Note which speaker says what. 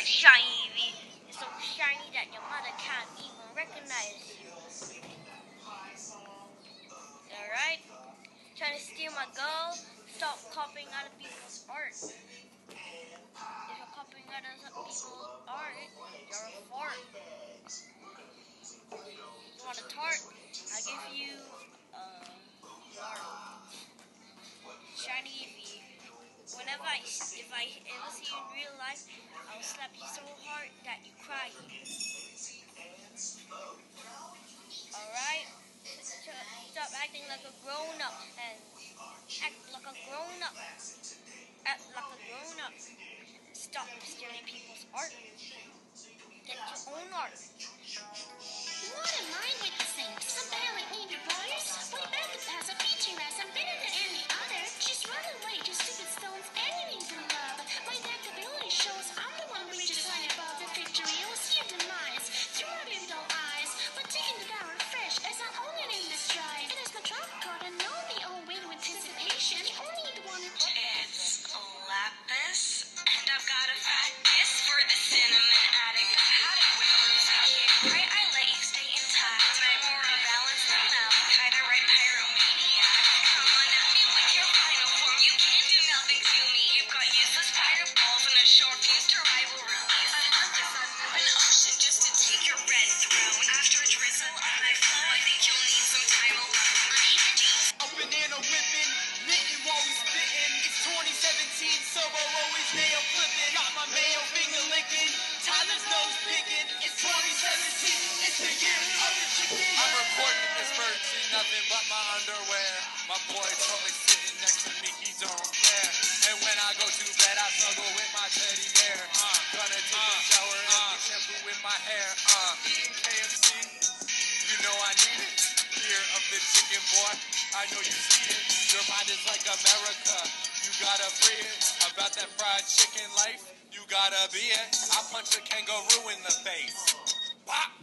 Speaker 1: quite shiny, eevee. It's so shiny that your mother can't even recognize you. Alright? Trying to steal my girl? Stop copying other people's art. If you're copying other people's art, you're a fart. You want a tart? I'll give you tart. Shiny eevee. If I ever see you in real life, I'll slap you so hard that you cry. Alright? Stop acting like a grown-up and act like a grown-up. Act like a grown-up. Stop stealing people's art. Get your own art.
Speaker 2: What am I witnessing? Some barely need your brothers? Way back the past, a feature as I'm better than any other. Just run away to stupid stones, enemies in love. My adaptability shows I'm the one we just signed above the victory. You'll see your demise through my dull eyes. But taking the power fresh as I own it in this drive. It is my drop card, I know the old win with anticipation. You only need one.
Speaker 3: It's lapis, and I've got a fat kiss for the cinnamon addict. I had it when I was a kid. Right, I let you stay intact. My moral balance now, kind of right pyromaniac. Come on at me with your final form. You can't do nothing to me. You've got useless fireballs and a short fuse to rival release. I love the sun of an ocean just to take your red throne. After a drizzle and I flow, I think you'll need some time alone. I hate the jeans.
Speaker 4: Up and in a whipping, knitting while we spitting. It's 2017, so we'll always nail flipping. Got my mayo finger licking, Tyler's nose picking. It's 2017, it's the year of the chicken.
Speaker 5: I'm recording this bird, see nothing but my underwear. My boy told me sitting next to me, he don't care. And when I go to bed, I snuggle with my teddy bear. Gonna take a shower and get shampoo with my hair. Eating KFC, you know I need it. Year of the chicken, boy, I know you see it. Your mind is like America, you gotta free it. About that fried chicken life, you gotta be it. I punch a kangaroo in the face. Pop!